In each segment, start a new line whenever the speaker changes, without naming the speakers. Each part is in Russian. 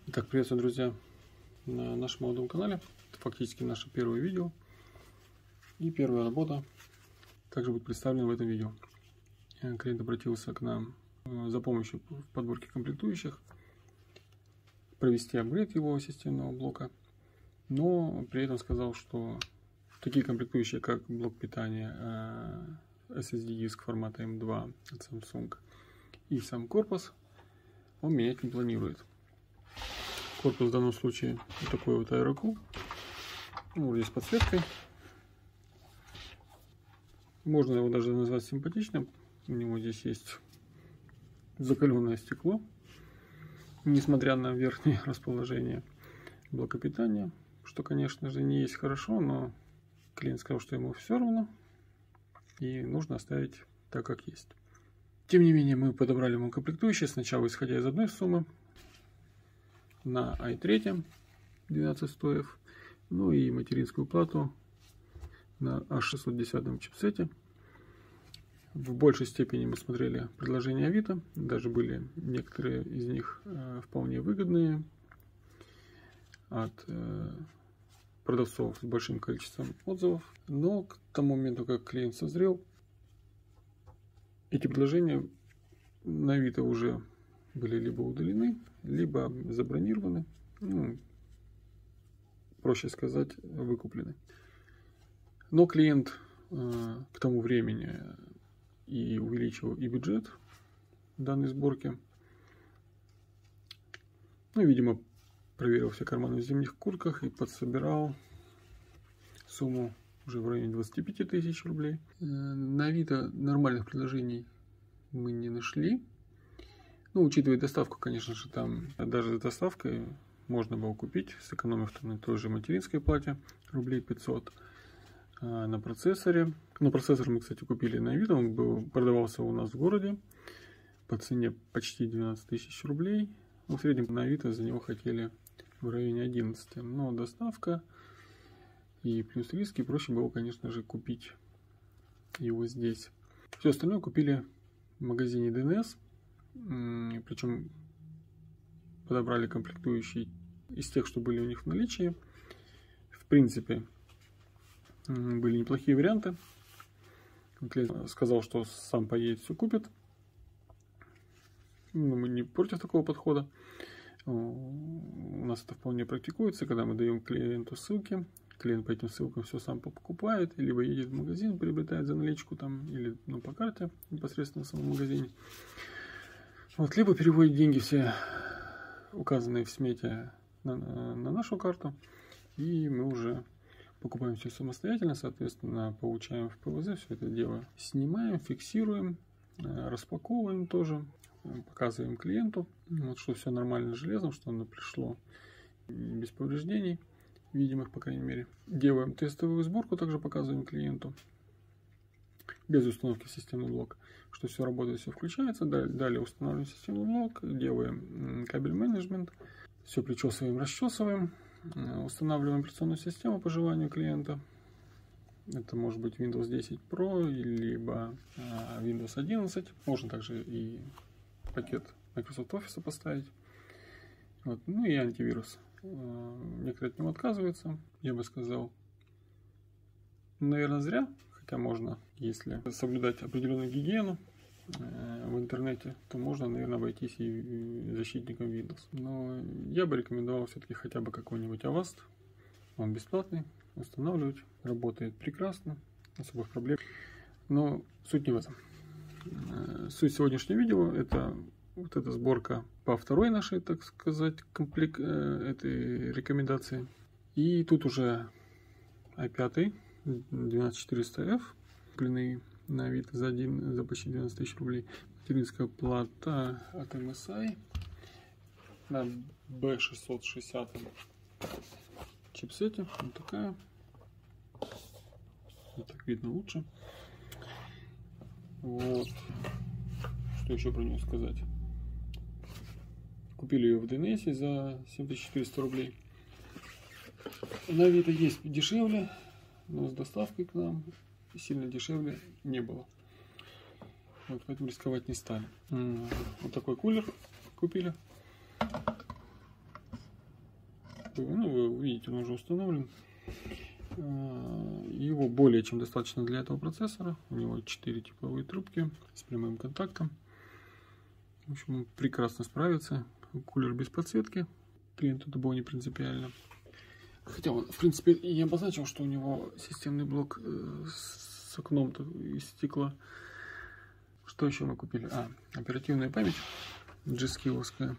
Итак, приветствую, друзья, на нашем молодом канале. Это фактически наше первое видео и первая работа также будет представлена в этом видео. Клиент обратился к нам за помощью в подборке комплектующих, провести апгрейд его системного блока, но при этом сказал, что такие комплектующие, как блок питания, SSD-диск формата M2 от Samsung и сам корпус, он менять не планирует. Корпус в данном случае вот такой вот аэрокул. Ну, здесь подсветкой. Можно его даже назвать симпатичным. У него здесь есть закаленное стекло, несмотря на верхнее расположение блока питания, что, конечно же, не есть хорошо, но клиент сказал, что ему все равно и нужно оставить так, как есть. Тем не менее, мы подобрали ему комплектующие, сначала исходя из одной суммы, на i3 12100F, ну и материнскую плату на A610 чипсете. В большей степени мы смотрели предложения Авито, даже были некоторые из них вполне выгодные от продавцов с большим количеством отзывов. Но к тому моменту, как клиент созрел, эти предложения на Авито уже были либо удалены, либо забронированы, ну, проще сказать, выкуплены. Но клиент к тому времени и увеличил и бюджет данной сборки. Ну, видимо, проверил все карманы в зимних куртках и подсобирал сумму уже в районе 25 тысяч рублей. На Авито нормальных предложений мы не нашли. Ну, учитывая доставку, конечно же, там даже с доставкой можно было купить, сэкономив на той же материнской плате рублей 500 на процессоре. Но процессор мы, кстати, купили на Авито, он продавался у нас в городе по цене почти 12 тысяч рублей. Но в среднем на Авито за него хотели в районе 11. Но доставка и плюс риски, проще было, конечно же, купить его здесь. Все остальное купили в магазине DNS. Причем подобрали комплектующие из тех, что были у них в наличии. В принципе, были неплохие варианты. Клиент сказал, что сам поедет, все купит. Но мы не против такого подхода. У нас это вполне практикуется, когда мы даем клиенту ссылки. Клиент по этим ссылкам все сам покупает, либо едет в магазин, приобретает за наличку там, или по карте непосредственно в самом магазине. Вот, либо переводит деньги все указанные в смете на нашу карту, и мы уже покупаем все самостоятельно, соответственно, получаем в ПВЗ все это дело, снимаем, фиксируем, распаковываем тоже, показываем клиенту, вот, что все нормально с железом, что оно пришло без повреждений, видимых, по крайней мере. Делаем тестовую сборку, также показываем клиенту, без установки в системный блок, что все работает, все включается. Далее устанавливаем системный блок, делаем кабель менеджмент, все причесываем, расчесываем, устанавливаем операционную систему по желанию клиента. Это может быть Windows 10 Pro, либо Windows 11. Можно также и пакет Microsoft Office поставить. Вот. Ну и антивирус. Некоторые от него отказываются, я бы сказал. Наверное, зря. Хотя можно, если соблюдать определенную гигиену в интернете, то можно, наверное, обойтись и защитником Windows. Но я бы рекомендовал все-таки хотя бы какой-нибудь Avast. Он бесплатный, устанавливать. Работает прекрасно, особых проблем. Но суть не в этом. Суть сегодняшнего видео — это вот эта сборка по второй нашей, так сказать, этой рекомендации. И тут уже i5 12400F, купленный на Авито за почти 12 тысяч рублей. Материнская плата от MSI на B660 чипсете. Вот такая. Вот так видно лучше. Вот. Что еще про нее сказать? Купили ее в DNS за 7400 рублей. На Авито есть дешевле, но с доставкой к нам сильно дешевле не было. Вот, поэтому рисковать не стали. Вот такой кулер купили. Ну, вы видите, он уже установлен. Его более чем достаточно для этого процессора. У него 4 тепловые трубки с прямым контактом. В общем, он прекрасно справится. Кулер без подсветки. Клиенту это было не принципиально. Хотя он, в принципе, и обозначил, что у него системный блок с окном из стекла. Что еще мы купили? Оперативная память G-Skill-овская.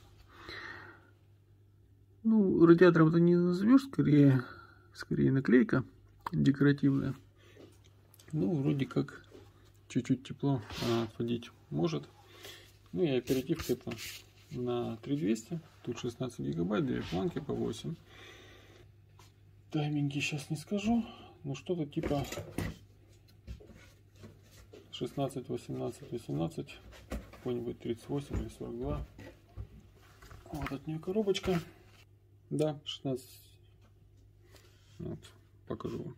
Ну, радиатором это не назовешь, скорее наклейка декоративная. Ну, вроде как чуть-чуть тепло отводить может. Ну и оперативка это на 3200. Тут 16 гигабайт, 2 планки по 8. Тайминги сейчас не скажу, но что-то типа 16, 18, 18, какой-нибудь 38 или 42. Вот от нее коробочка. Да, 16. Вот, покажу вам.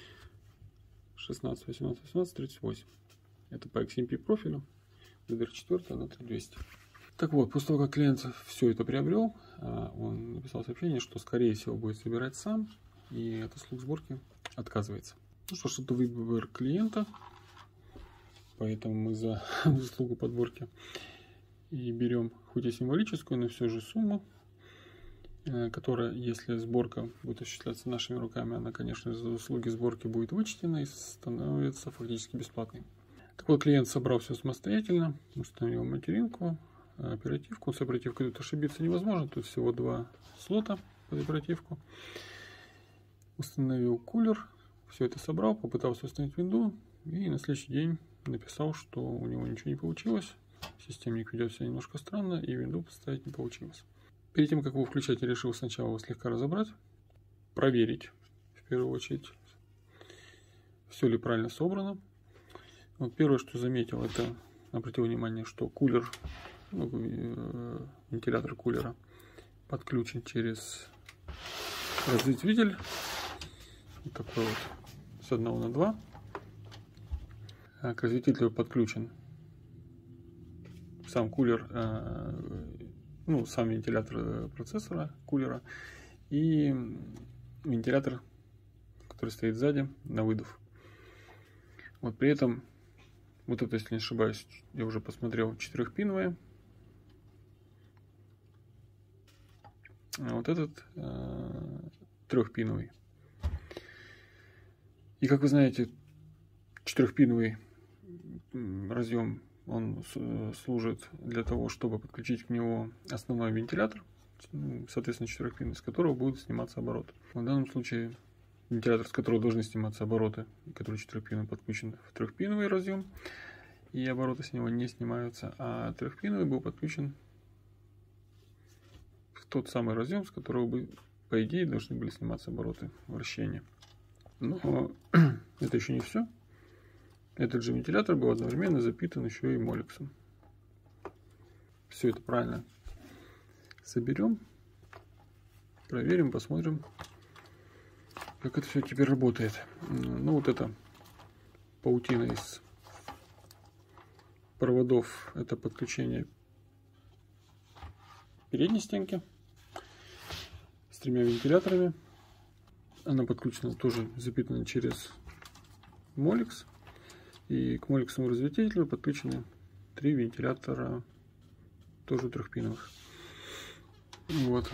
16, 18, 18, 38. Это по XMP профилю. DDR4 на 3200. Так вот, после того, как клиент все это приобрел, он написал сообщение, что скорее всего будет собирать сам. И от услуг сборки отказывается. Ну что ж, это выбор клиента. Поэтому мы за услугу подборки и берем хоть и символическую, но все же сумму, которая, если сборка будет осуществляться нашими руками, она, конечно, за услуги сборки будет вычтена и становится фактически бесплатной. Так вот, клиент собрал все самостоятельно, установил материнку, оперативку. С оперативкой тут ошибиться невозможно, тут всего 2 слота под оперативку. Установил кулер, все это собрал, попытался установить винду и на следующий день написал, что у него ничего не получилось. Системник ведет себя немножко странно и винду поставить не получилось. Перед тем, как его включать, я решил сначала его слегка разобрать, проверить в первую очередь, все ли правильно собрано. Вот первое, что заметил, это обратил внимание, что кулер, вентилятор кулера подключен через разветвитель. Вот такой вот с 1 на 2. К разветвителю подключен сам кулер, сам вентилятор процессора кулера и вентилятор, который стоит сзади на выдув. Вот при этом, вот это, если не ошибаюсь, я уже посмотрел, 4-пиновая. А вот этот 3-пиновый. И как вы знаете, 4-пиновый разъем, он служит для того, чтобы подключить к нему основной вентилятор, соответственно 4-пиновый, с которого будут сниматься обороты. В данном случае вентилятор, с которого должны сниматься обороты, который 4-пиновый, подключен в 3-пиновый разъем, и обороты с него не снимаются, а 3-пиновый был подключен в тот самый разъем, с которого бы, по идее, должны были сниматься обороты вращения. Но это еще не все. Этот же вентилятор был одновременно запитан еще и моликсом. Все это правильно соберем, проверим, посмотрим, как это все теперь работает. Ну вот это паутина из проводов, это подключение передней стенки с 3 вентиляторами. Она подключена, тоже запитана через моликс. И к моликсовому разветвителю подключены 3 вентилятора, тоже 3-пиновых. Вот.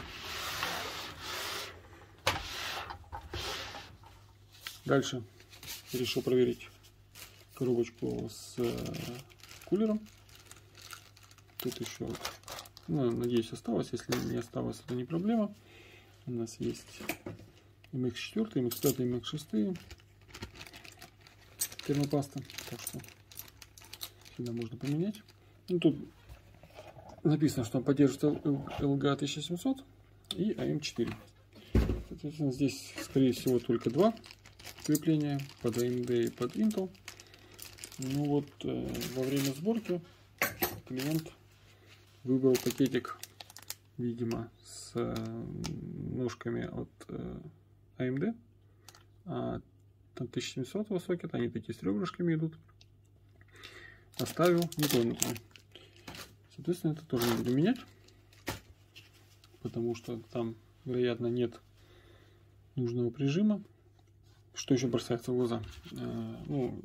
Дальше решил проверить коробочку с кулером. Тут еще, надеюсь, осталось. Если не осталось, это не проблема. У нас есть MX4, MX5, MX6 термопаста, так что всегда можно поменять. Тут написано, что он поддерживает LGA 1700 и AM4. Соответственно, здесь, скорее всего, только 2 крепления под AMD и под Intel. Ну вот, во время сборки клиент выбрал пакетик, видимо, с ножками от AMD. Там 1700 сокет, они такие с ребрышками идут. Оставил нетронутым. Соответственно, это тоже не буду менять, потому что там вероятно, нет нужного прижима. Что еще бросается в глаза? Ну,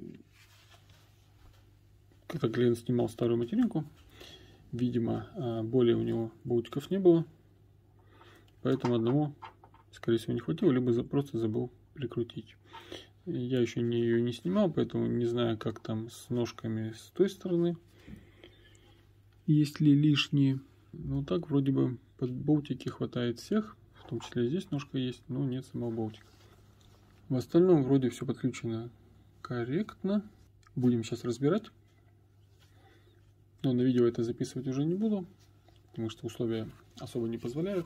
когда клиент снимал старую материнку, видимо, более у него болтиков не было, поэтому одного, скорее всего, не хватило, либо просто забыл прикрутить. Я еще ее не снимал, поэтому не знаю, как там с ножками с той стороны, есть ли лишние. Ну так, вроде бы под болтики хватает всех, в том числе здесь ножка есть, но нет самого болтика. В остальном вроде все подключено корректно. Будем сейчас разбирать. Но на видео это записывать уже не буду, потому что условия особо не позволяют.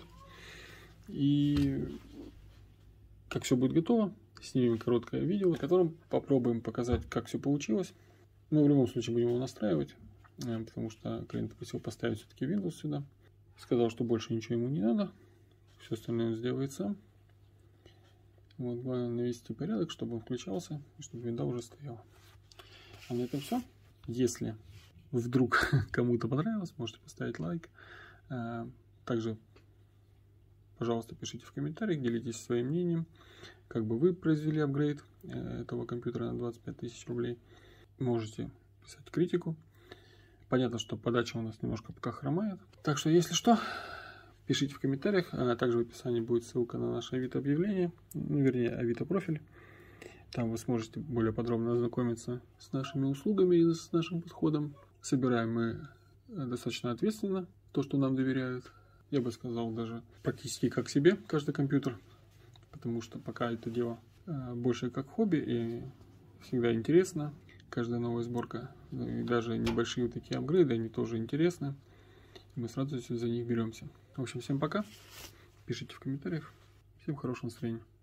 И как все будет готово, снимем короткое видео, в котором попробуем показать, как все получилось. Но в любом случае будем его настраивать, потому что клиент попросил поставить все-таки Windows сюда. Сказал, что больше ничего ему не надо, все остальное он сделает сам. Вот, главное навести порядок, чтобы он включался, и чтобы винда уже стояла. А на этом все. Если вдруг кому-то понравилось, можете поставить лайк. Также, пожалуйста, пишите в комментариях, делитесь своим мнением, как бы вы произвели апгрейд этого компьютера на 25 тысяч рублей. Можете писать критику. Понятно, что подача у нас немножко пока хромает. Так что, если что, пишите в комментариях. Также в описании будет ссылка на наше Авито объявление, ну, вернее, Авито профиль. Там вы сможете более подробно ознакомиться с нашими услугами и с нашим подходом. Собираем мы достаточно ответственно то, что нам доверяют. Я бы сказал, даже практически как себе каждый компьютер. Потому что пока это дело больше как хобби и всегда интересно. Каждая новая сборка, и даже небольшие вот такие апгрейды, они тоже интересны. Мы с радостью за них беремся. В общем, всем пока. Пишите в комментариях. Всем хорошего настроения.